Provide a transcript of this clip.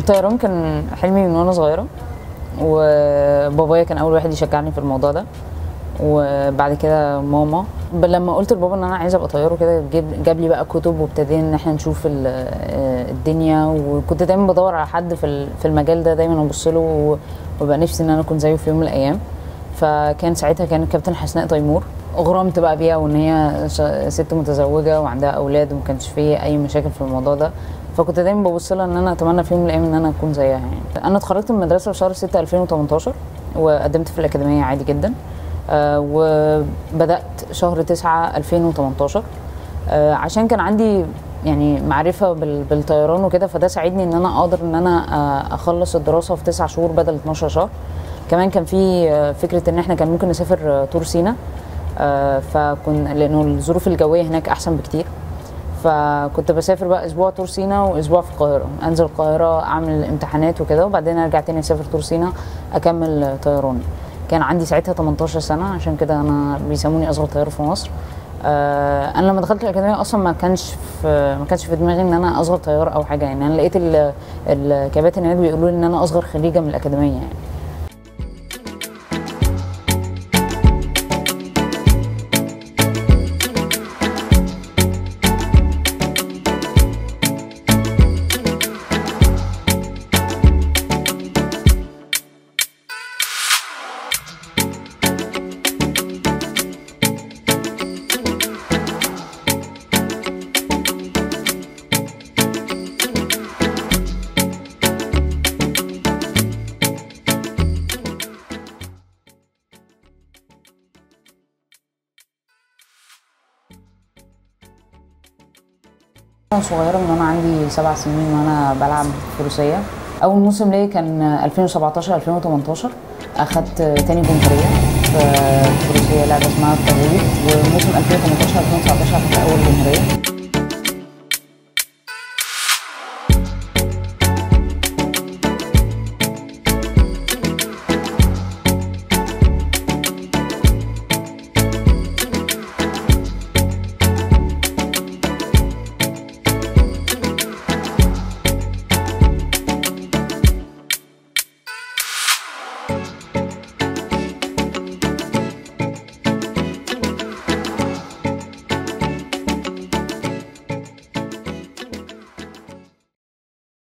الطيران كان حلمي من وانا صغيره، وبابايا كان اول واحد يشجعني في الموضوع ده، وبعد كده ماما. لما قلت لبابا ان انا عايزه ابقى طيار وكده جاب لي بقى كتب، وابتدينا ان احنا نشوف الدنيا، وكنت دايما بدور على حد في المجال ده، دايما ابص له وبقى نفسي ان انا اكون زيه في يوم من الايام. فكان ساعتها كانت كابتن حسناء تيمور، اغرمت بقى بيها، وان هي ست متزوجه وعندها اولاد، وما كانش فيه اي مشاكل في الموضوع ده. فكنت دايما ببص لها ان انا اتمنى في يوم من الايام ان انا اكون زيها يعني. انا اتخرجت من المدرسه في شهر 6 2018، وقدمت في الاكاديميه عادي جدا. وبدات شهر 9 2018 عشان كان عندي يعني معرفه بالطيران وكده، فده ساعدني ان انا اقدر ان انا اخلص الدراسه في 9 شهور بدل 12 شهر. كمان كان في فكره ان احنا كان ممكن نسافر طور سيناء، لانه الظروف الجويه هناك احسن بكتير. فكنت بسافر بقى اسبوع طور سيناء واسبوع في القاهره، انزل القاهره اعمل امتحانات وكده، وبعدين ارجع تاني اسافر طور سيناء اكمل طيران. كان عندي ساعتها 18 سنه، عشان كده انا بيسموني اصغر طيار في مصر. انا لما دخلت الاكاديميه اصلا ما كانش في دماغي ان انا اصغر طيار او حاجه يعني. انا لقيت الكباتن هناك بيقولوا لي ان انا اصغر خريجه من الاكاديميه يعني. أنا صغيرة من وأنا عندي 7 سنين وأنا بلعب فروسية. أول موسم ليا كان 2017 2018، أخدت تاني جمهورية في فروسية، لعبة اسمها التغويط. وموسم 2018 2019 أخدت أول جمهورية.